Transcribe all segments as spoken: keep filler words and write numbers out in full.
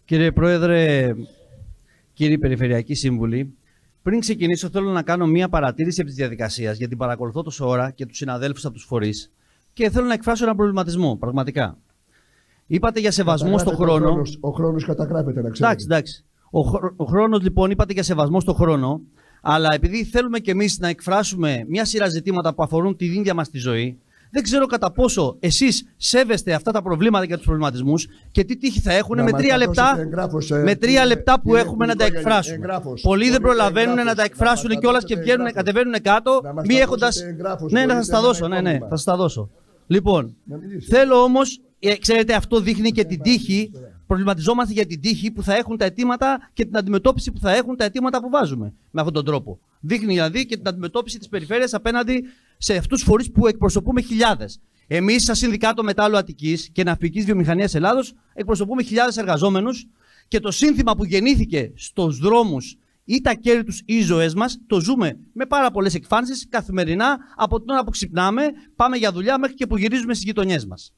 Κύριε Πρόεδρε, κύριοι Περιφερειακοί Σύμβουλοι, πριν ξεκινήσω, θέλω να κάνω μία παρατήρηση επί της διαδικασίας, γιατί παρακολουθώ τόσο ώρα και τους συναδέλφους από τους φορείς και θέλω να εκφράσω έναν προβληματισμό, πραγματικά. Είπατε για σεβασμό στον χρόνο. Ο χρόνος, ο χρόνος καταγράφεται, να ξέρετε. Εντάξει, εντάξει. Ο, χρο... ο χρόνος, λοιπόν, είπατε για σεβασμό στον χρόνο, αλλά επειδή θέλουμε κι εμείς να εκφράσουμε μια σειρά ζητήματα που αφορούν την ίδια μας τη ζωή, δεν ξέρω κατά πόσο εσείς σέβεστε αυτά τα προβλήματα και τους προβληματισμούς και τι τύχη θα έχουν με τρία, λεπτά, εγγράφος, ε, με τρία λεπτά που έχουμε να τα εκφράσουμε. Εγγράφος. Πολλοί δεν προλαβαίνουν εγγράφος, να τα εκφράσουν να κιόλας και βγαίνουν, κατεβαίνουν κάτω, μη έχοντας. Ναι, να σας τα δώσω. Ναι, ναι, θα σας τα δώσω. Λοιπόν, θέλω όμως, ε, ξέρετε, αυτό δείχνει και την τύχη. Προβληματιζόμαστε για την τύχη που θα έχουν τα αιτήματα και την αντιμετώπιση που θα έχουν τα αιτήματα που βάζουμε με αυτόν τον τρόπο. Δείχνει δηλαδή και την αντιμετώπιση της περιφέρειας απέναντι σε αυτούς τους φορείς που εκπροσωπούμε χιλιάδες. Εμείς, σαν Συνδικάτο Μετάλλου Αττικής και Ναυπηγικής Βιομηχανίας Ελλάδος, εκπροσωπούμε χιλιάδες εργαζόμενους και το σύνθημα που γεννήθηκε στους δρόμους ή τα κέρδη τους ή οι ζωές μας, το ζούμε με πάρα πολλές εκφάνσεις καθημερινά από την ώρα που ξυπνάμε, πάμε για δουλειά μέχρι και που γυρίζουμε στις γειτονιές μας.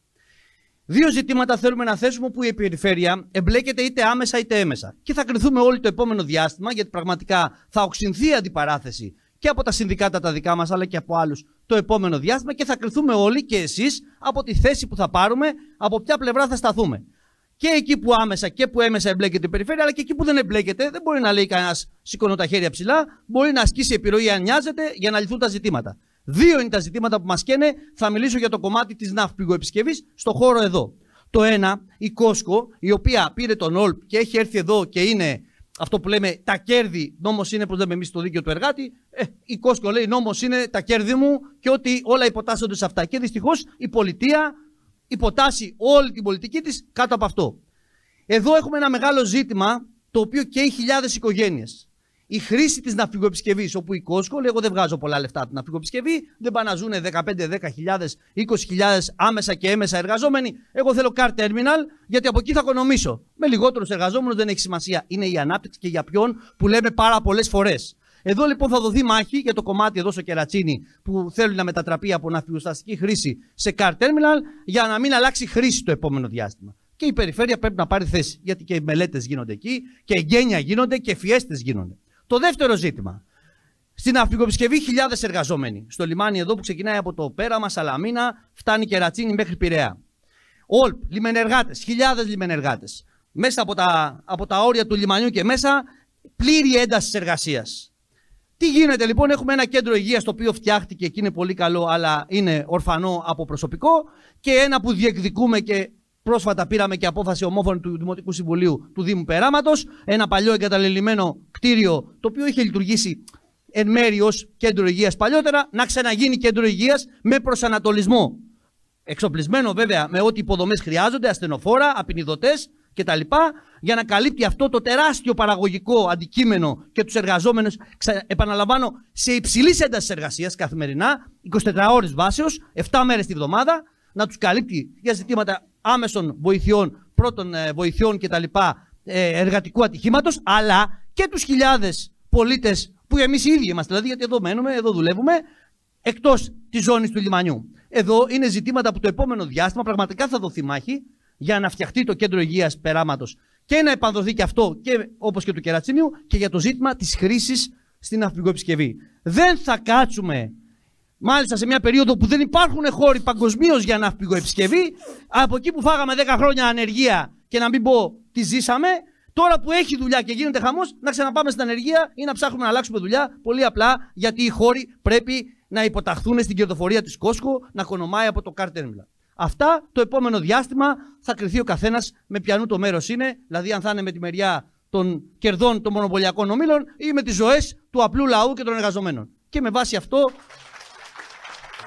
Δύο ζητήματα θέλουμε να θέσουμε που η περιφέρεια εμπλέκεται είτε άμεσα είτε έμεσα. Και θα κριθούμε όλοι το επόμενο διάστημα, γιατί πραγματικά θα οξυνθεί η αντιπαράθεση και από τα συνδικάτα τα δικά μας, αλλά και από άλλους το επόμενο διάστημα και θα κριθούμε όλοι και εσείς από τη θέση που θα πάρουμε, από ποια πλευρά θα σταθούμε. Και εκεί που άμεσα και που έμεσα εμπλέκεται η περιφέρεια, αλλά και εκεί που δεν εμπλέκεται, δεν μπορεί να λέει κανένας σηκώνω τα χέρια ψηλά, μπορεί να ασκήσει επιρροή αν νοιάζεται για να λυθούν τα ζητήματα. Δύο είναι τα ζητήματα που μας καίνε. Θα μιλήσω για το κομμάτι της ναυπηγοεπισκευής στο χώρο εδώ. Το ένα, η Κόσκο, η οποία πήρε τον Όλπ και έχει έρθει εδώ και είναι αυτό που λέμε τα κέρδη. Νόμος είναι, πώς λέμε εμείς στο δίκαιο του εργάτη. Ε, η Κόσκο λέει νόμος είναι τα κέρδη μου και ότι όλα υποτάσσονται σε αυτά. Και δυστυχώς η πολιτεία υποτάσσει όλη την πολιτική της κάτω από αυτό. Εδώ έχουμε ένα μεγάλο ζήτημα το οποίο καίει χιλιάδες οικογένειες. Η χρήση της ναυπηγοεπισκευής, όπου η Κόσκο λέει: εγώ δεν βγάζω πολλά λεφτά από την ναυπηγοεπισκευή, δεν πάνε να ζουν δεκαπέντε δέκα χιλιάδες, είκοσι χιλιάδες άμεσα και έμεσα εργαζόμενοι. Εγώ θέλω car terminal, γιατί από εκεί θα οικονομήσω. Με λιγότερους εργαζόμενους δεν έχει σημασία. Είναι η ανάπτυξη και για ποιον που λέμε πάρα πολλές φορές. Εδώ λοιπόν θα δοθεί μάχη για το κομμάτι εδώ στο Κερατσίνι που θέλει να μετατραπεί από ναυπηγοσταστική χρήση σε car terminal για να μην αλλάξει χρήση το επόμενο διάστημα. Και η περιφέρεια πρέπει να πάρει θέση, γιατί και οι μελέτες γίνονται εκεί και εγγένεια γίνονται και φιέστες γίνονται. Το δεύτερο ζήτημα. Στην ναυπηγοεπισκευή χιλιάδες εργαζόμενοι. Στο λιμάνι εδώ που ξεκινάει από το Πέραμα, Σαλαμίνα, φτάνει Κερατσίνι μέχρι Πειραιά. Όλπ, λιμενεργάτες, χιλιάδες λιμενεργάτες. Μέσα από τα, από τα όρια του λιμανιού και μέσα, πλήρη ένταση εργασίας. Τι γίνεται λοιπόν, έχουμε ένα κέντρο υγείας το οποίο φτιάχτηκε και είναι πολύ καλό, αλλά είναι ορφανό από προσωπικό, και ένα που διεκδικούμε και πρόσφατα πήραμε και απόφαση ομόφωνη του Δημοτικού Συμβουλίου του Δήμου Περάματος, ένα παλιό εγκαταλελειμμένο κτίριο το οποίο είχε λειτουργήσει εν μέρει ως κέντρο υγείας παλιότερα, να ξαναγίνει κέντρο υγείας με προσανατολισμό. Εξοπλισμένο βέβαια με ό,τι υποδομές χρειάζονται, ασθενοφόρα, απεινιδωτές κτλ. Για να καλύπτει αυτό το τεράστιο παραγωγικό αντικείμενο και τους εργαζόμενους, επαναλαμβάνω, σε υψηλής έντασης εργασίας καθημερινά, είκοσι τέσσερις ώρες βάσεως, επτά μέρες τη βδομάδα, να τους καλύπτει για ζητήματα άμεσων βοηθειών, πρώτων ε, βοηθειών κτλ. Ε, εργατικού ατυχήματος, αλλά και τους χιλιάδες πολίτες που εμείς οι ίδιοι είμαστε, δηλαδή γιατί εδώ μένουμε, εδώ δουλεύουμε, εκτός της ζώνης του λιμανιού. Εδώ είναι ζητήματα που το επόμενο διάστημα πραγματικά θα δοθεί μάχη για να φτιαχτεί το κέντρο υγείας Περάματος και να επανδοθεί και αυτό, και, όπως και του Κερατσίνιου, και για το ζήτημα της χρήσης στην ναυπηγοεπισκευή. Δεν θα κάτσουμε. Μάλιστα σε μια περίοδο που δεν υπάρχουν χώροι παγκοσμίως για ναυπηγοεπισκευή, από εκεί που φάγαμε δέκα χρόνια ανεργία και να μην πω τι ζήσαμε, τώρα που έχει δουλειά και γίνεται χαμός, να ξαναπάμε στην ανεργία ή να ψάχνουμε να αλλάξουμε δουλειά, πολύ απλά γιατί οι χώροι πρέπει να υποταχθούν στην κερδοφορία της Κόσκο, να κονομάει από το car terminal. Αυτά το επόμενο διάστημα θα κριθεί ο καθένας με ποιανού το μέρος είναι, δηλαδή αν θα είναι με τη μεριά των κερδών των μονοπωλιακών ομίλων ή με τις ζωές του απλού λαού και των εργαζομένων. Και με βάση αυτό